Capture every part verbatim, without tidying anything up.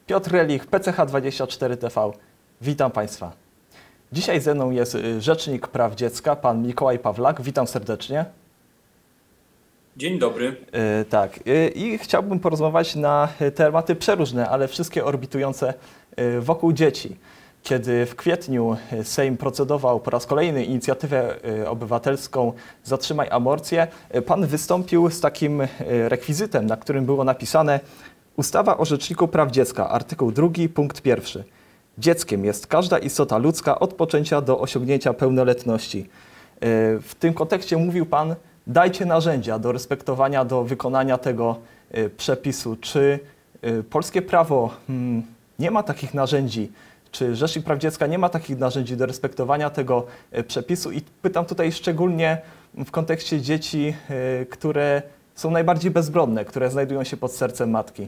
Piotr Relich, P C H dwadzieścia cztery T V. Witam Państwa. Dzisiaj ze mną jest Rzecznik Praw Dziecka, pan Mikołaj Pawlak. Witam serdecznie. Dzień dobry. Yy, tak, yy, i chciałbym porozmawiać na tematy przeróżne, ale wszystkie orbitujące yy, wokół dzieci. Kiedy w kwietniu Sejm procedował po raz kolejny inicjatywę yy, obywatelską Zatrzymaj aborcję, yy, pan wystąpił z takim yy, rekwizytem, na którym było napisane: Ustawa o Rzeczniku Praw Dziecka, artykuł drugi, punkt pierwszy. Dzieckiem jest każda istota ludzka od poczęcia do osiągnięcia pełnoletności. Yy, w tym kontekście mówił pan: dajcie narzędzia do respektowania, do wykonania tego y, przepisu. Czy y, polskie prawo hmm, nie ma takich narzędzi? Czy Rzecznik Praw Dziecka nie ma takich narzędzi do respektowania tego y, przepisu? I pytam tutaj szczególnie w kontekście dzieci, y, które są najbardziej bezbronne, które znajdują się pod sercem matki.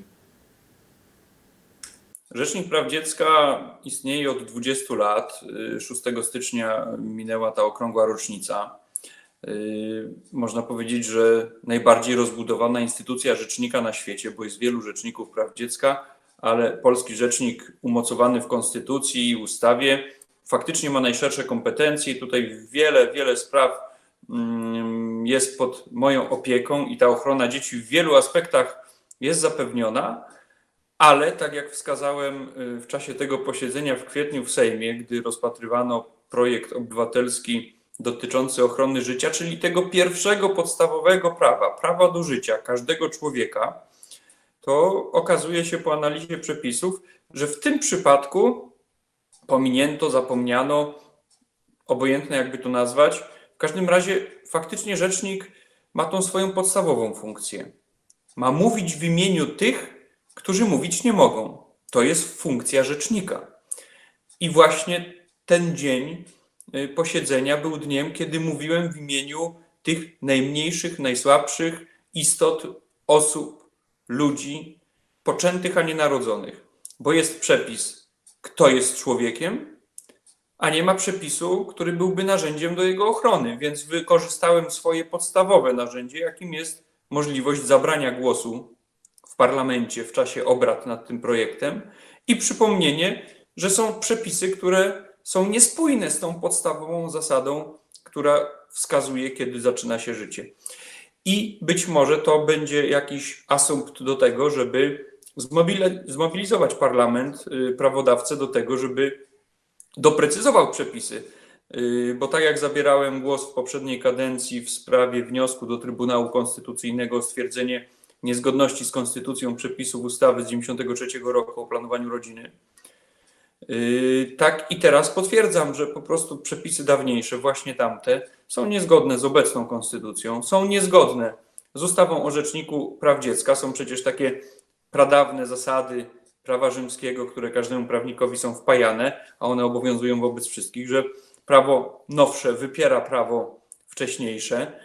Rzecznik Praw Dziecka istnieje od dwudziestu lat. szóstego stycznia minęła ta okrągła rocznica. Można powiedzieć, że najbardziej rozbudowana instytucja rzecznika na świecie, bo jest wielu rzeczników praw dziecka, ale polski rzecznik umocowany w konstytucji i ustawie faktycznie ma najszersze kompetencje. Tutaj wiele, wiele spraw jest pod moją opieką i ta ochrona dzieci w wielu aspektach jest zapewniona, ale tak jak wskazałem w czasie tego posiedzenia w kwietniu w Sejmie, gdy rozpatrywano projekt obywatelski dotyczący ochrony życia, czyli tego pierwszego podstawowego prawa, prawa do życia każdego człowieka, to okazuje się po analizie przepisów, że w tym przypadku pominięto, zapomniano, obojętne jakby to nazwać, w każdym razie faktycznie rzecznik ma tą swoją podstawową funkcję. Ma mówić w imieniu tych, którzy mówić nie mogą. To jest funkcja rzecznika. I właśnie ten dzień posiedzenia był dniem, kiedy mówiłem w imieniu tych najmniejszych, najsłabszych istot, osób, ludzi, poczętych, a nie narodzonych. Bo jest przepis, kto jest człowiekiem, a nie ma przepisu, który byłby narzędziem do jego ochrony. Więc wykorzystałem swoje podstawowe narzędzie, jakim jest możliwość zabrania głosu w parlamencie w czasie obrad nad tym projektem i przypomnienie, że są przepisy, które są niespójne z tą podstawową zasadą, która wskazuje, kiedy zaczyna się życie. I być może to będzie jakiś asumpt do tego, żeby zmobilizować parlament, prawodawcę do tego, żeby doprecyzował przepisy. Bo tak jak zabierałem głos w poprzedniej kadencji w sprawie wniosku do Trybunału Konstytucyjnego o stwierdzenie niezgodności z konstytucją przepisów ustawy z dziewięćdziesiątego trzeciego roku o planowaniu rodziny, tak i teraz potwierdzam, że po prostu przepisy dawniejsze, właśnie tamte, są niezgodne z obecną konstytucją, są niezgodne z ustawą o Rzeczniku Praw Dziecka. Są przecież takie pradawne zasady prawa rzymskiego, które każdemu prawnikowi są wpajane, a one obowiązują wobec wszystkich, że prawo nowsze wypiera prawo wcześniejsze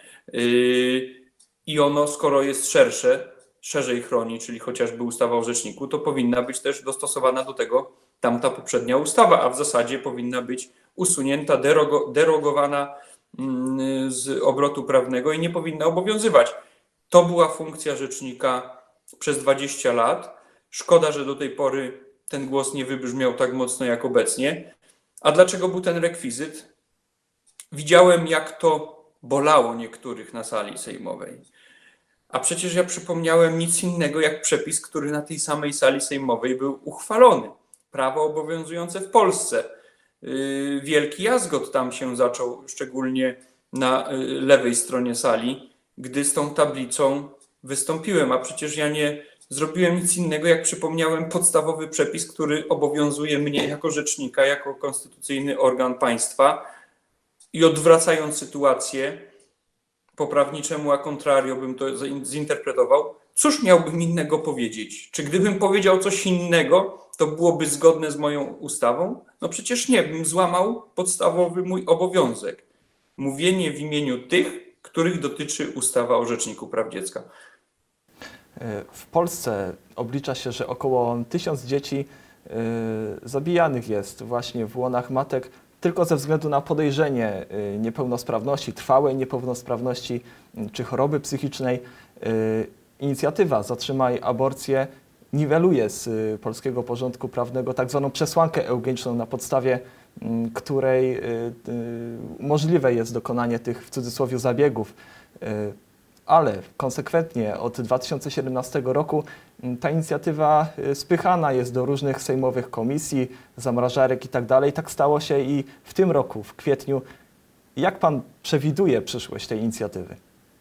i ono, skoro jest szersze, szerzej chroni, czyli chociażby ustawa o Rzeczniku, to powinna być też dostosowana do tego tamta poprzednia ustawa, a w zasadzie powinna być usunięta, derogo, derogowana z obrotu prawnego i nie powinna obowiązywać. To była funkcja rzecznika przez dwadzieścia lat. Szkoda, że do tej pory ten głos nie wybrzmiał tak mocno jak obecnie. A dlaczego był ten rekwizyt? Widziałem, jak to bolało niektórych na sali sejmowej. A przecież ja przypomniałem nic innego jak przepis, który na tej samej sali sejmowej był uchwalony. Prawo obowiązujące w Polsce. Wielki jazgot tam się zaczął, szczególnie na lewej stronie sali, gdy z tą tablicą wystąpiłem. A przecież ja nie zrobiłem nic innego, jak przypomniałem podstawowy przepis, który obowiązuje mnie jako rzecznika, jako konstytucyjny organ państwa. I odwracając sytuację, po prawniczemu a contrario bym to zinterpretował, cóż miałbym innego powiedzieć? Czy gdybym powiedział coś innego, to byłoby zgodne z moją ustawą? No przecież nie, bym złamał podstawowy mój obowiązek. Mówienie w imieniu tych, których dotyczy ustawa o Rzeczniku Praw Dziecka. W Polsce oblicza się, że około tysiąc dzieci yy, zabijanych jest właśnie w łonach matek tylko ze względu na podejrzenie yy, niepełnosprawności, trwałej niepełnosprawności yy, czy choroby psychicznej. Yy, inicjatywa Zatrzymaj aborcję niweluje z polskiego porządku prawnego tak zwaną przesłankę eugeniczną, na podstawie której możliwe jest dokonanie tych w cudzysłowie zabiegów. Ale konsekwentnie od dwa tysiące siedemnastego roku ta inicjatywa spychana jest do różnych sejmowych komisji, zamrażarek i tak dalej. Tak stało się i w tym roku, w kwietniu. Jak pan przewiduje przyszłość tej inicjatywy?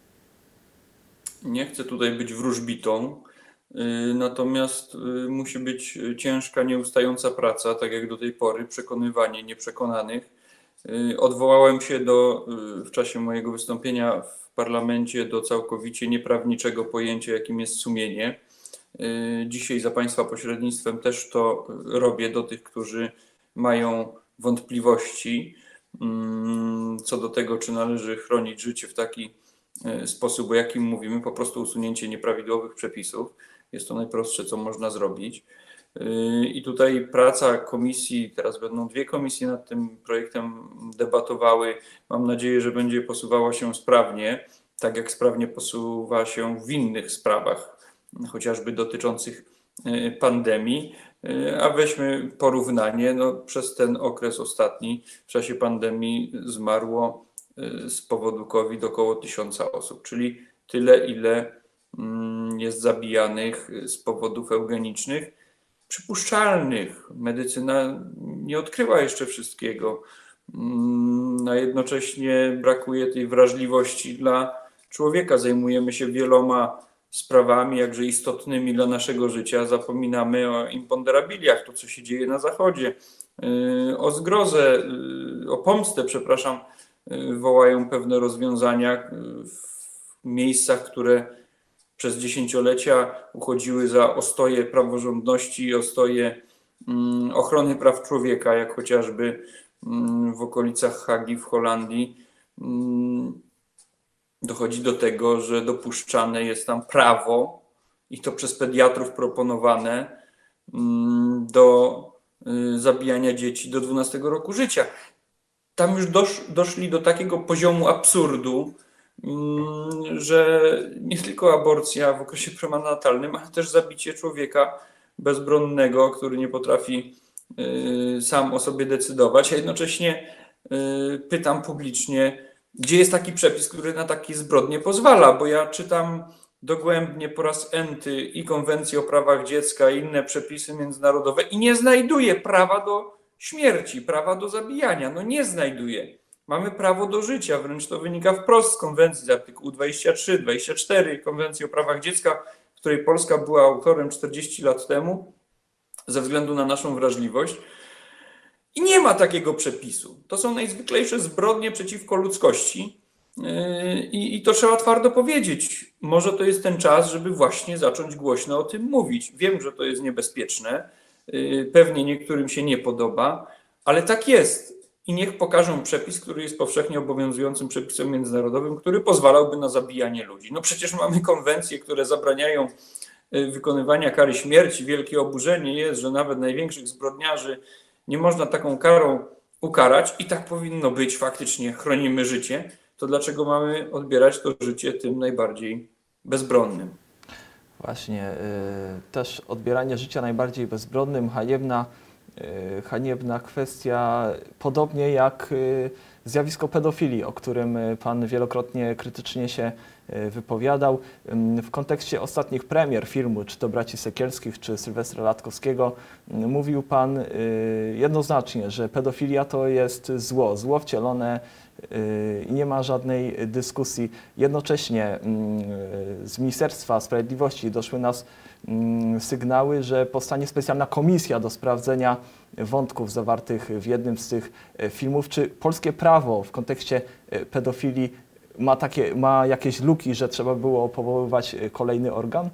Nie chcę tutaj być wróżbitą, natomiast musi być ciężka, nieustająca praca, tak jak do tej pory, przekonywanie nieprzekonanych. Odwołałem się do, w czasie mojego wystąpienia w parlamencie do całkowicie nieprawniczego pojęcia, jakim jest sumienie. Dzisiaj za państwa pośrednictwem też to robię do tych, którzy mają wątpliwości co do tego, czy należy chronić życie w taki sposób, o jakim mówimy, po prostu usunięcie nieprawidłowych przepisów. Jest to najprostsze, co można zrobić. I tutaj praca komisji, teraz będą dwie komisje nad tym projektem debatowały. Mam nadzieję, że będzie posuwała się sprawnie, tak jak sprawnie posuwa się w innych sprawach, chociażby dotyczących pandemii. A weźmy porównanie, no, przez ten okres ostatni, w czasie pandemii zmarło z powodu COVID około tysiąca osób, czyli tyle, ile jest zabijanych z powodów eugenicznych, przypuszczalnych. Medycyna nie odkryła jeszcze wszystkiego, a jednocześnie brakuje tej wrażliwości dla człowieka. Zajmujemy się wieloma sprawami, jakże istotnymi dla naszego życia. Zapominamy o imponderabiliach, to co się dzieje na Zachodzie, o zgrozę, o pomstę, przepraszam, wołają pewne rozwiązania w miejscach, które przez dziesięciolecia uchodziły za ostoje praworządności i ostoje ochrony praw człowieka, jak chociażby w okolicach Hagi w Holandii. Dochodzi do tego, że dopuszczane jest tam prawo, i to przez pediatrów proponowane, do zabijania dzieci do dwunastego roku życia. Tam już dosz, doszli do takiego poziomu absurdu, że nie tylko aborcja w okresie prenatalnym, ale też zabicie człowieka bezbronnego, który nie potrafi sam o sobie decydować. A jednocześnie pytam publicznie, gdzie jest taki przepis, który na takie zbrodnie pozwala, bo ja czytam dogłębnie po raz enty i konwencję o prawach dziecka, i inne przepisy międzynarodowe i nie znajduję prawa do śmierci, prawa do zabijania. No nie znajduję. Mamy prawo do życia, wręcz to wynika wprost z konwencji z artykułu dwudziestego trzeciego, dwudziestego czwartego Konwencji o prawach dziecka, której Polska była autorem czterdzieści lat temu ze względu na naszą wrażliwość. I nie ma takiego przepisu. To są najzwyklejsze zbrodnie przeciwko ludzkości i, i to trzeba twardo powiedzieć. Może to jest ten czas, żeby właśnie zacząć głośno o tym mówić. Wiem, że to jest niebezpieczne, pewnie niektórym się nie podoba, ale tak jest. I niech pokażą przepis, który jest powszechnie obowiązującym przepisem międzynarodowym, który pozwalałby na zabijanie ludzi. No przecież mamy konwencje, które zabraniają wykonywania kary śmierci. Wielkie oburzenie jest, że nawet największych zbrodniarzy nie można taką karą ukarać i tak powinno być, faktycznie chronimy życie. To dlaczego mamy odbierać to życie tym najbardziej bezbronnym? Właśnie, y, też odbieranie życia najbardziej bezbronnym, haniebna, y, haniebna kwestia, podobnie jak y, zjawisko pedofilii, o którym pan wielokrotnie krytycznie się wypowiadał. W kontekście ostatnich premier filmu, czy to Braci Sekielskich, czy Sylwestra Latkowskiego, mówił pan jednoznacznie, że pedofilia to jest zło, zło wcielone i nie ma żadnej dyskusji. Jednocześnie z Ministerstwa Sprawiedliwości doszły nas sygnały, że powstanie specjalna komisja do sprawdzenia wątków zawartych w jednym z tych filmów. Czy polskie prawo w kontekście pedofilii ma, takie, ma jakieś luki, że trzeba było powoływać kolejny organ?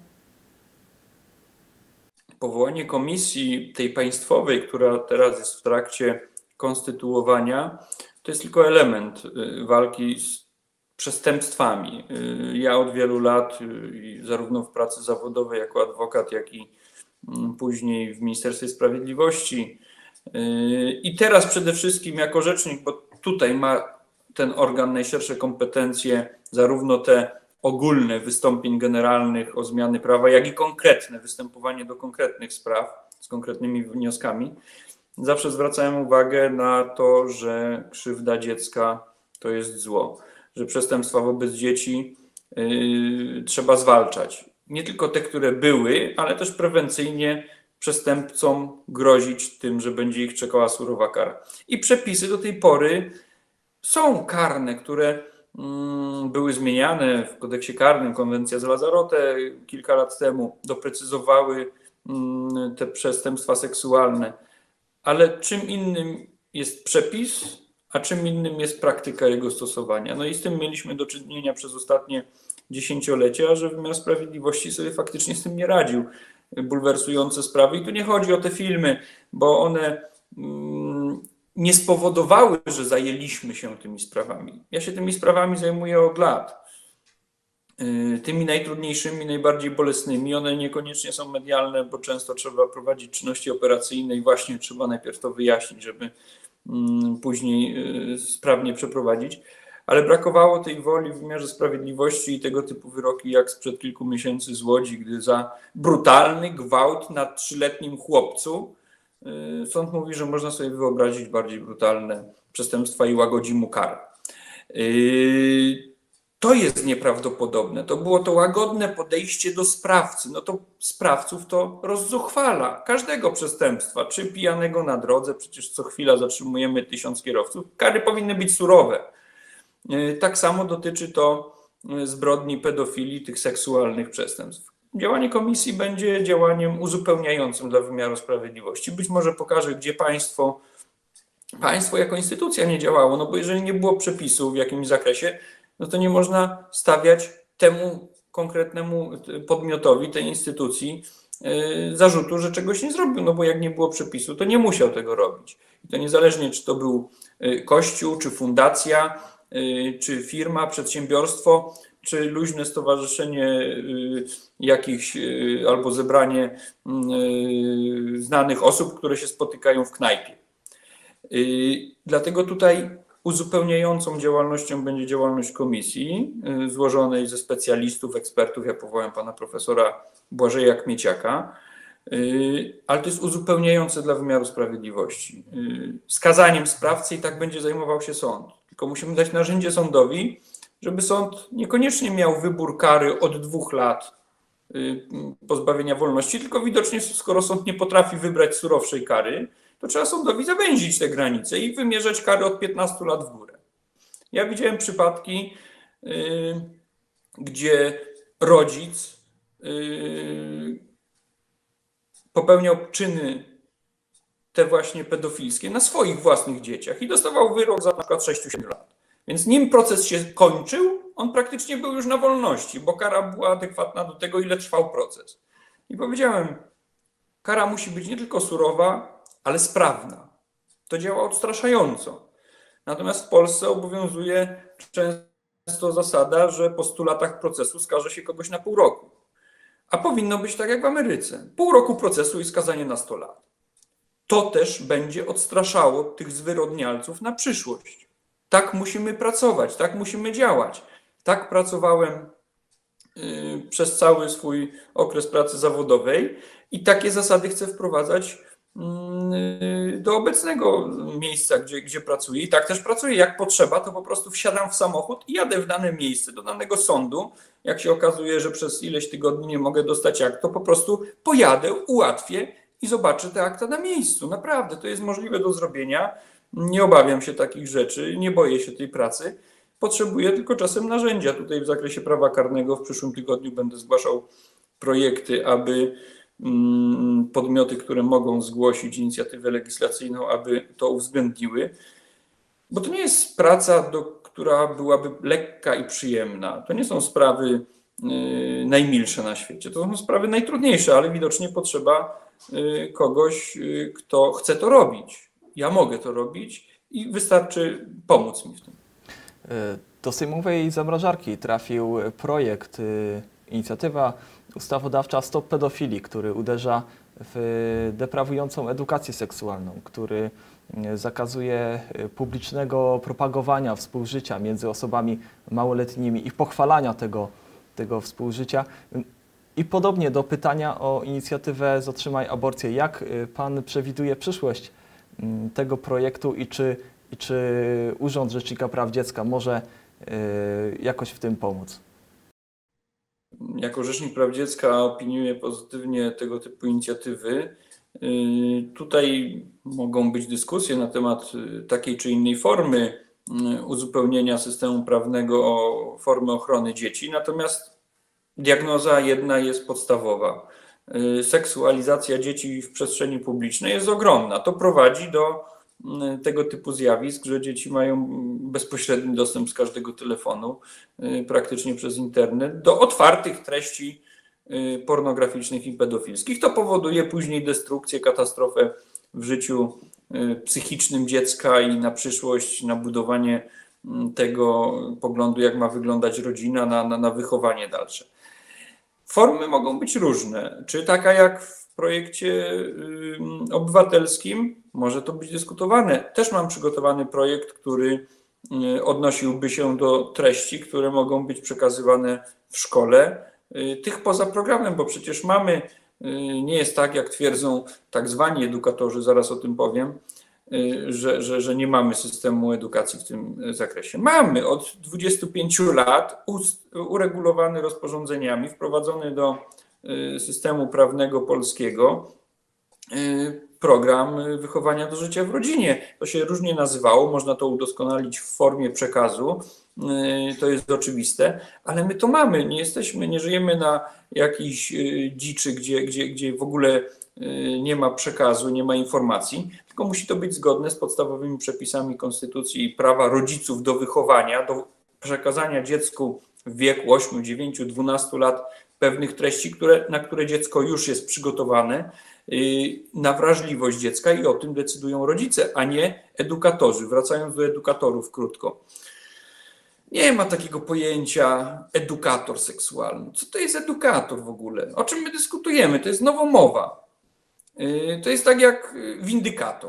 Powołanie komisji tej państwowej, która teraz jest w trakcie konstytuowania, to jest tylko element walki z przestępstwami. Ja od wielu lat, zarówno w pracy zawodowej jako adwokat, jak i później w Ministerstwie Sprawiedliwości i teraz przede wszystkim jako rzecznik, bo tutaj ma ten organ najszersze kompetencje, zarówno te ogólne wystąpień generalnych o zmiany prawa, jak i konkretne występowanie do konkretnych spraw z konkretnymi wnioskami, zawsze zwracałem uwagę na to, że krzywda dziecka to jest zło, że przestępstwa wobec dzieci yy, trzeba zwalczać. Nie tylko te, które były, ale też prewencyjnie przestępcom grozić tym, że będzie ich czekała surowa kara. I przepisy do tej pory są karne, które mm, były zmieniane w kodeksie karnym. Konwencja z Lanzarote kilka lat temu doprecyzowały mm, te przestępstwa seksualne. Ale czym innym jest przepis, a czym innym jest praktyka jego stosowania. No i z tym mieliśmy do czynienia przez ostatnie dziesięciolecia, że wymiar sprawiedliwości sobie faktycznie z tym nie radził. Bulwersujące sprawy. I tu nie chodzi o te filmy, bo one mm, nie spowodowały, że zajęliśmy się tymi sprawami. Ja się tymi sprawami zajmuję od lat. Yy, tymi najtrudniejszymi, najbardziej bolesnymi. One niekoniecznie są medialne, bo często trzeba prowadzić czynności operacyjne i właśnie trzeba najpierw to wyjaśnić, żeby yy, później yy, sprawnie przeprowadzić. Ale brakowało tej woli w wymiarze sprawiedliwości i tego typu wyroki jak sprzed kilku miesięcy z Łodzi, gdy za brutalny gwałt na trzyletnim chłopcu sąd mówi, że można sobie wyobrazić bardziej brutalne przestępstwa i łagodzi mu karę. To jest nieprawdopodobne. To było to łagodne podejście do sprawcy. No to sprawców to rozzuchwala każdego przestępstwa, czy pijanego na drodze, przecież co chwila zatrzymujemy tysiąc kierowców. Kary powinny być surowe. Tak samo dotyczy to zbrodni pedofilii, tych seksualnych przestępstw. Działanie komisji będzie działaniem uzupełniającym dla wymiaru sprawiedliwości. Być może pokaże, gdzie państwo, państwo jako instytucja nie działało, no bo jeżeli nie było przepisu w jakimś zakresie, no to nie można stawiać temu konkretnemu podmiotowi, tej instytucji zarzutu, że czegoś nie zrobił, no bo jak nie było przepisu, to nie musiał tego robić. I to niezależnie, czy to był kościół, czy fundacja, czy firma, przedsiębiorstwo, czy luźne stowarzyszenie jakichś albo zebranie znanych osób, które się spotykają w knajpie. Dlatego tutaj uzupełniającą działalnością będzie działalność komisji złożonej ze specjalistów, ekspertów. Ja powołałem pana profesora Błażeja Kmieciaka, ale to jest uzupełniające dla wymiaru sprawiedliwości. Skazaniem sprawcy i tak będzie zajmował się sąd. Tylko musimy dać narzędzie sądowi, żeby sąd niekoniecznie miał wybór kary od dwóch lat pozbawienia wolności, tylko widocznie skoro sąd nie potrafi wybrać surowszej kary, to trzeba sądowi zawęzić te granice i wymierzać kary od piętnastu lat w górę. Ja widziałem przypadki, yy, gdzie rodzic yy, popełniał czyny te właśnie pedofilskie na swoich własnych dzieciach i dostawał wyrok za na przykład sześć do siedmiu lat. Więc nim proces się kończył, on praktycznie był już na wolności, bo kara była adekwatna do tego, ile trwał proces. I powiedziałem, kara musi być nie tylko surowa, ale sprawna. To działa odstraszająco. Natomiast w Polsce obowiązuje często zasada, że po stu latach procesu skaże się kogoś na pół roku. A powinno być tak jak w Ameryce. Pół roku procesu i skazanie na sto lat. To też będzie odstraszało tych zwyrodnialców na przyszłość. Tak musimy pracować, tak musimy działać. Tak pracowałem yy, przez cały swój okres pracy zawodowej i takie zasady chcę wprowadzać yy, do obecnego miejsca, gdzie, gdzie pracuję. I tak też pracuję. Jak potrzeba, to po prostu wsiadam w samochód i jadę w dane miejsce, do danego sądu. Jak się okazuje, że przez ileś tygodni nie mogę dostać akt, to po prostu pojadę, ułatwię i zobaczę te akta na miejscu. Naprawdę, to jest możliwe do zrobienia. Nie obawiam się takich rzeczy, nie boję się tej pracy. Potrzebuję tylko czasem narzędzia. Tutaj w zakresie prawa karnego w przyszłym tygodniu będę zgłaszał projekty, aby podmioty, które mogą zgłosić inicjatywę legislacyjną, aby to uwzględniły. Bo to nie jest praca, do, która byłaby lekka i przyjemna. To nie są sprawy y, najmilsze na świecie. To są sprawy najtrudniejsze, ale widocznie potrzeba y, kogoś, y, kto chce to robić. Ja mogę to robić i wystarczy pomóc mi w tym. Do sejmowej zamrażarki trafił projekt, inicjatywa ustawodawcza Stop Pedofilii, który uderza w deprawującą edukację seksualną, który zakazuje publicznego propagowania współżycia między osobami małoletnimi i pochwalania tego tego współżycia. I podobnie do pytania o inicjatywę Zatrzymaj aborcję. Jak pan przewiduje przyszłość tego projektu i czy, i czy Urząd Rzecznika Praw Dziecka może jakoś w tym pomóc? Jako Rzecznik Praw Dziecka opiniuję pozytywnie tego typu inicjatywy. Tutaj mogą być dyskusje na temat takiej czy innej formy uzupełnienia systemu prawnego o formę ochrony dzieci, natomiast diagnoza jedna jest podstawowa. Seksualizacja dzieci w przestrzeni publicznej jest ogromna. To prowadzi do tego typu zjawisk, że dzieci mają bezpośredni dostęp z każdego telefonu, praktycznie przez internet, do otwartych treści pornograficznych i pedofilskich. To powoduje później destrukcję, katastrofę w życiu psychicznym dziecka i na przyszłość, na budowanie tego poglądu, jak ma wyglądać rodzina, na, na, na wychowanie dalsze. Formy mogą być różne. Czy taka jak w projekcie obywatelskim, może to być dyskutowane. Też mam przygotowany projekt, który odnosiłby się do treści, które mogą być przekazywane w szkole, tych poza programem, bo przecież mamy, nie jest tak, jak twierdzą tak zwani edukatorzy, zaraz o tym powiem, że, że, że nie mamy systemu edukacji w tym zakresie. Mamy od dwudziestu pięciu lat uregulowany rozporządzeniami, wprowadzony do systemu prawnego polskiego program wychowania do życia w rodzinie. To się różnie nazywało, można to udoskonalić w formie przekazu, to jest oczywiste, ale my to mamy, nie jesteśmy, nie żyjemy na jakiejś dziczy, gdzie, gdzie, gdzie w ogóle nie ma przekazu, nie ma informacji, tylko musi to być zgodne z podstawowymi przepisami konstytucji i prawa rodziców do wychowania, do przekazania dziecku w wieku ośmiu, dziewięciu, dwunastu lat pewnych treści, które, na które dziecko już jest przygotowane, na wrażliwość dziecka i o tym decydują rodzice, a nie edukatorzy. Wracając do edukatorów krótko. Nie ma takiego pojęcia edukator seksualny. Co to jest edukator w ogóle? O czym my dyskutujemy? To jest nowomowa. To jest tak jak windykator.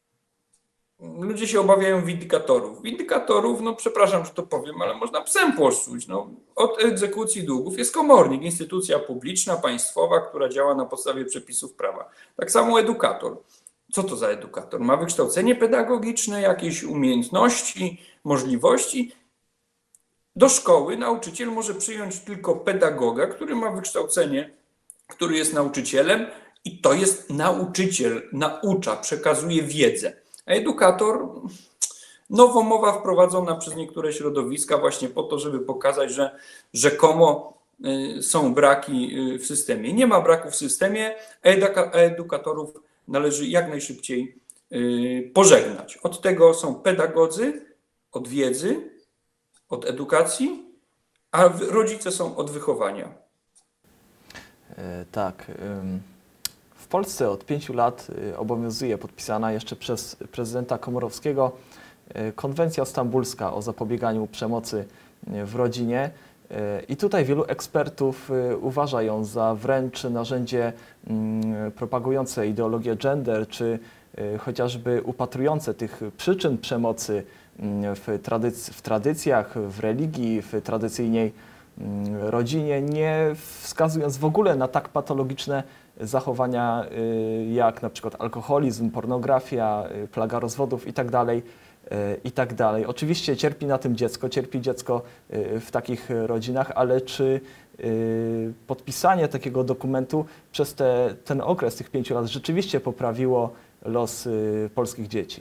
Ludzie się obawiają windykatorów. Windykatorów, no przepraszam, że to powiem, ale można psem płoszuć. No, od egzekucji długów jest komornik, instytucja publiczna, państwowa, która działa na podstawie przepisów prawa. Tak samo edukator. Co to za edukator? Ma wykształcenie pedagogiczne, jakieś umiejętności, możliwości. Do szkoły nauczyciel może przyjąć tylko pedagoga, który ma wykształcenie, który jest nauczycielem i to jest nauczyciel, naucza, przekazuje wiedzę. A edukator, nowomowa wprowadzona przez niektóre środowiska właśnie po to, żeby pokazać, że rzekomo są braki w systemie. Nie ma braków w systemie, a edukatorów należy jak najszybciej pożegnać. Od tego są pedagodzy, od wiedzy, od edukacji, a rodzice są od wychowania. Tak. W Polsce od pięciu lat obowiązuje podpisana jeszcze przez prezydenta Komorowskiego konwencja stambulska o zapobieganiu przemocy w rodzinie. I tutaj wielu ekspertów uważa ją za wręcz narzędzie propagujące ideologię gender, czy chociażby upatrujące tych przyczyn przemocy w, tradyc w tradycjach, w religii, w tradycyjnej rodzinie, nie wskazując w ogóle na tak patologiczne zachowania jak na przykład alkoholizm, pornografia, plaga rozwodów itd. itd. Oczywiście cierpi na tym dziecko, cierpi dziecko w takich rodzinach, ale czy podpisanie takiego dokumentu przez te, ten okres tych pięciu lat rzeczywiście poprawiło los polskich dzieci?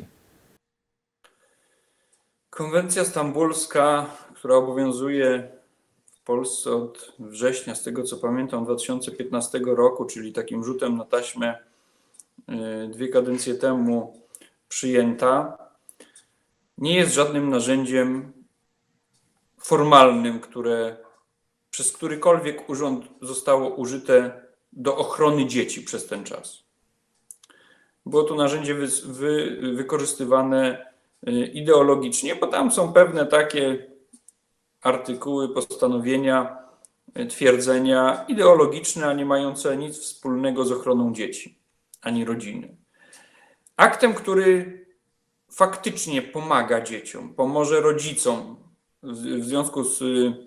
Konwencja stambulska, która obowiązuje w Polsce od września, z tego co pamiętam, dwa tysiące piętnastego roku, czyli takim rzutem na taśmę dwie kadencje temu przyjęta, nie jest żadnym narzędziem formalnym, które przez którykolwiek urząd zostało użyte do ochrony dzieci przez ten czas. Było to narzędzie wy, wy, wykorzystywane ideologicznie, bo tam są pewne takie artykuły, postanowienia, twierdzenia ideologiczne, a nie mające nic wspólnego z ochroną dzieci ani rodziny. Aktem, który faktycznie pomaga dzieciom, pomoże rodzicom w związku z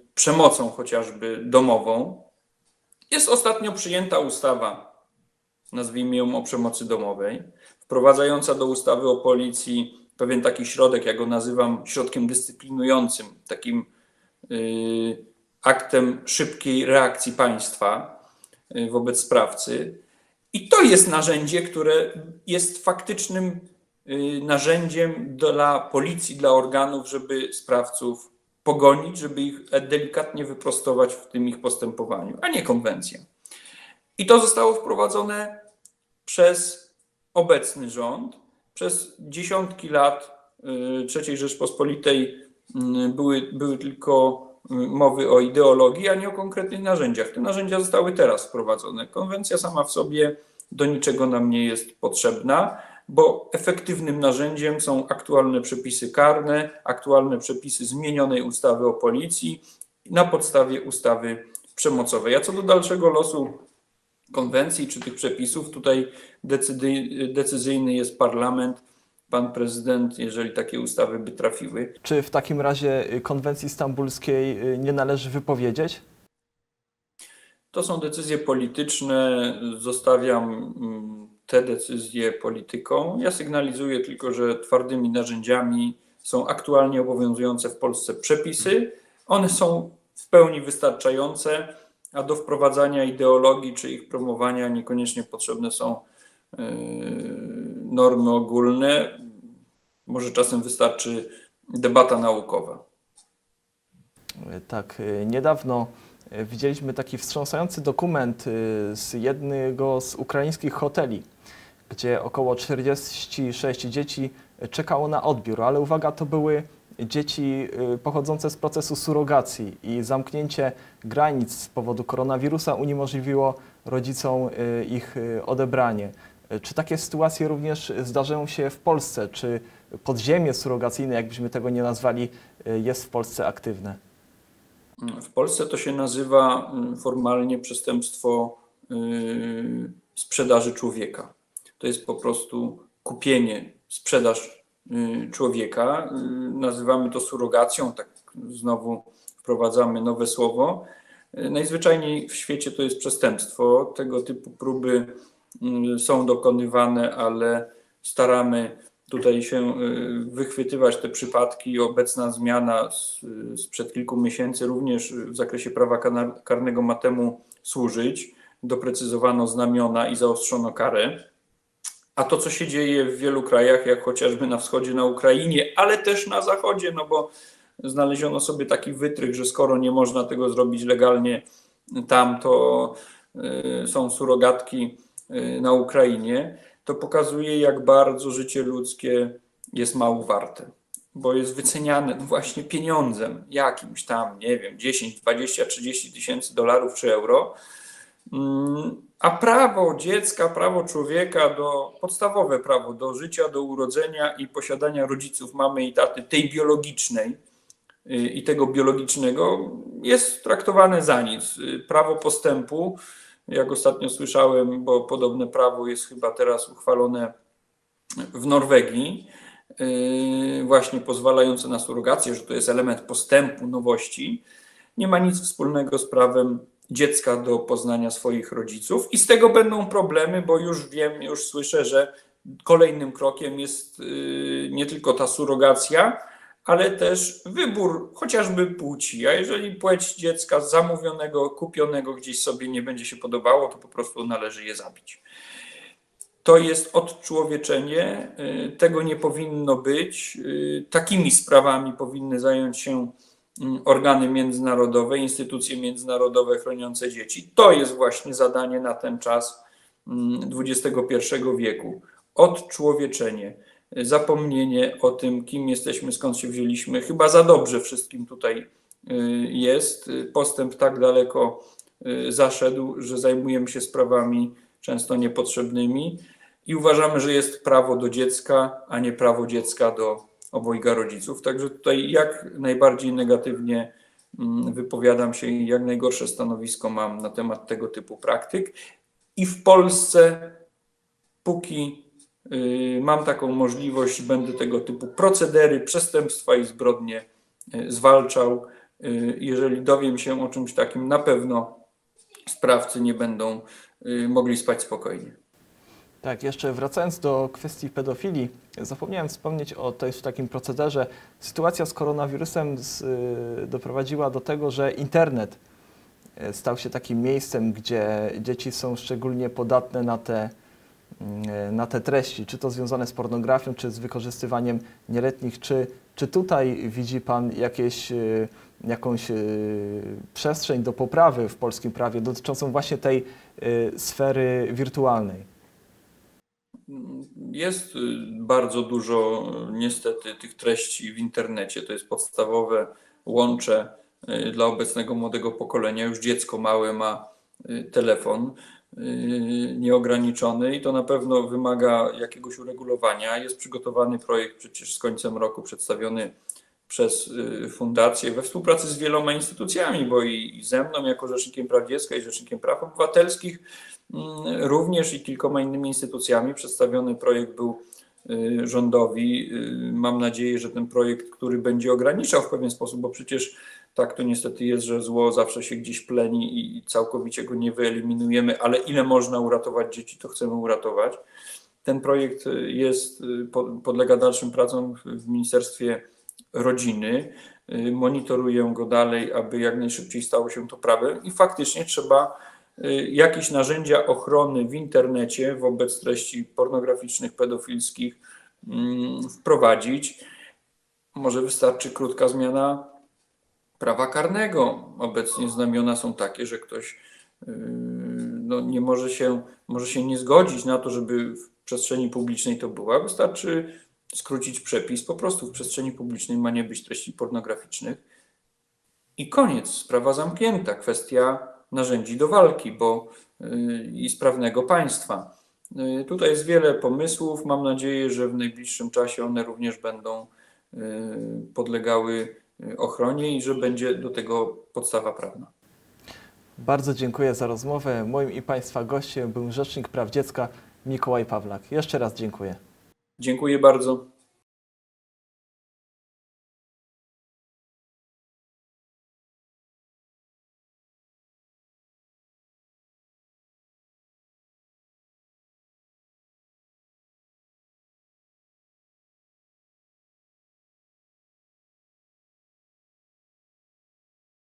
przemocą chociażby domową. Jest ostatnio przyjęta ustawa, nazwijmy ją o przemocy domowej, wprowadzająca do ustawy o policji pewien taki środek, ja go nazywam środkiem dyscyplinującym, takim y, aktem szybkiej reakcji państwa y, wobec sprawcy. I to jest narzędzie, które jest faktycznym y, narzędziem dla policji, dla organów, żeby sprawców pogonić, żeby ich delikatnie wyprostować w tym ich postępowaniu, a nie konwencja. I to zostało wprowadzone przez obecny rząd. Przez dziesiątki lat trzeciej Rzeczpospolitej były, były tylko mowy o ideologii, a nie o konkretnych narzędziach. Te narzędzia zostały teraz wprowadzone. Konwencja sama w sobie do niczego nam nie jest potrzebna, bo efektywnym narzędziem są aktualne przepisy karne, aktualne przepisy zmienionej ustawy o policji na podstawie ustawy przemocowej. A co do dalszego losu konwencji czy tych przepisów, tutaj decyzyjny jest parlament, pan prezydent, jeżeli takie ustawy by trafiły. Czy w takim razie konwencji stambulskiej nie należy wypowiedzieć? To są decyzje polityczne, zostawiam te decyzje politykom. Ja sygnalizuję tylko, że twardymi narzędziami są aktualnie obowiązujące w Polsce przepisy. One są w pełni wystarczające, a do wprowadzania ideologii czy ich promowania niekoniecznie potrzebne są yy, normy ogólne. Może czasem wystarczy debata naukowa. Tak, niedawno widzieliśmy taki wstrząsający dokument z jednego z ukraińskich hoteli, gdzie około czterdzieści sześć dzieci czekało na odbiór, ale uwaga, to były dzieci pochodzące z procesu surogacji i zamknięcie granic z powodu koronawirusa uniemożliwiło rodzicom ich odebranie. Czy takie sytuacje również zdarzają się w Polsce? Czy podziemie surogacyjne, jakbyśmy tego nie nazwali, jest w Polsce aktywne? W Polsce to się nazywa formalnie przestępstwo sprzedaży człowieka. To jest po prostu kupienie, sprzedaż człowieka. Nazywamy to surogacją, tak znowu wprowadzamy nowe słowo. Najzwyczajniej w świecie to jest przestępstwo. Tego typu próby są dokonywane, ale staramy tutaj się wychwytywać te przypadki. Obecna zmiana sprzed kilku miesięcy również w zakresie prawa karnego ma temu służyć. Doprecyzowano znamiona i zaostrzono karę. A to, co się dzieje w wielu krajach, jak chociażby na wschodzie, na Ukrainie, ale też na zachodzie, no bo znaleziono sobie taki wytrych, że skoro nie można tego zrobić legalnie tam, to są surogatki na Ukrainie, to pokazuje, jak bardzo życie ludzkie jest mało warte, bo jest wyceniane właśnie pieniądzem jakimś tam, nie wiem, dziesięć, dwadzieścia, trzydzieści tysięcy dolarów czy euro, a prawo dziecka, prawo człowieka, do, podstawowe prawo do życia, do urodzenia i posiadania rodziców, mamy i taty, tej biologicznej i tego biologicznego, jest traktowane za nic. Prawo postępu, jak ostatnio słyszałem, bo podobne prawo jest chyba teraz uchwalone w Norwegii, właśnie pozwalające na surogację, że to jest element postępu, nowości, nie ma nic wspólnego z prawem dziecka do poznania swoich rodziców i z tego będą problemy, bo już wiem, już słyszę, że kolejnym krokiem jest nie tylko ta surogacja, ale też wybór chociażby płci. A jeżeli płeć dziecka zamówionego, kupionego gdzieś sobie nie będzie się podobało, to po prostu należy je zabić. To jest odczłowieczenie, tego nie powinno być. Takimi sprawami powinny zająć się organy międzynarodowe, instytucje międzynarodowe chroniące dzieci. To jest właśnie zadanie na ten czas dwudziestego pierwszego wieku. Odczłowieczenie, zapomnienie o tym, kim jesteśmy, skąd się wzięliśmy. Chyba za dobrze wszystkim tutaj jest. Postęp tak daleko zaszedł, że zajmujemy się sprawami często niepotrzebnymi i uważamy, że jest prawo do dziecka, a nie prawo dziecka do obojga rodziców. Także tutaj jak najbardziej negatywnie wypowiadam się i jak najgorsze stanowisko mam na temat tego typu praktyk. I w Polsce, póki mam taką możliwość, będę tego typu procedery, przestępstwa i zbrodnie zwalczał Jeżeli dowiem się o czymś takim, na pewno sprawcy nie będą mogli spać spokojnie. Tak, jeszcze wracając do kwestii pedofilii, zapomniałem wspomnieć o tej, takim procederze. Sytuacja z koronawirusem z, doprowadziła do tego, że internet stał się takim miejscem, gdzie dzieci są szczególnie podatne na te, na te treści, czy to związane z pornografią, czy z wykorzystywaniem nieletnich. Czy, czy tutaj widzi Pan jakieś, jakąś przestrzeń do poprawy w polskim prawie dotyczącą właśnie tej sfery wirtualnej? Jest bardzo dużo niestety tych treści w internecie. To jest podstawowe łącze dla obecnego młodego pokolenia. Już dziecko małe ma telefon nieograniczony i to na pewno wymaga jakiegoś uregulowania. Jest przygotowany projekt przecież z końcem roku przedstawiony przez fundację we współpracy z wieloma instytucjami, bo i, i ze mną jako Rzecznikiem Praw Dziecka i Rzecznikiem Praw Obywatelskich również i kilkoma innymi instytucjami. Przedstawiony projekt był rządowi. Mam nadzieję, że ten projekt, który będzie ograniczał w pewien sposób, bo przecież tak to niestety jest, że zło zawsze się gdzieś pleni i całkowicie go nie wyeliminujemy, ale ile można uratować dzieci, to chcemy uratować. Ten projekt jest, podlega dalszym pracom w Ministerstwie Rodziny. Monitoruję go dalej, aby jak najszybciej stało się to prawem i faktycznie trzeba jakieś narzędzia ochrony w internecie wobec treści pornograficznych, pedofilskich wprowadzić. Może wystarczy krótka zmiana prawa karnego. Obecnie znamiona są takie, że ktoś no, nie może się, może się nie zgodzić na to, żeby w przestrzeni publicznej to była. Wystarczy skrócić przepis. Po prostu w przestrzeni publicznej ma nie być treści pornograficznych. I koniec. Sprawa zamknięta. Kwestia narzędzi do walki bo, yy, i sprawnego państwa. Yy, tutaj jest wiele pomysłów. Mam nadzieję, że w najbliższym czasie one również będą yy, podlegały ochronie i że będzie do tego podstawa prawna. Bardzo dziękuję za rozmowę. Moim i Państwa gościem był Rzecznik Praw Dziecka Mikołaj Pawlak. Jeszcze raz dziękuję. Dziękuję bardzo.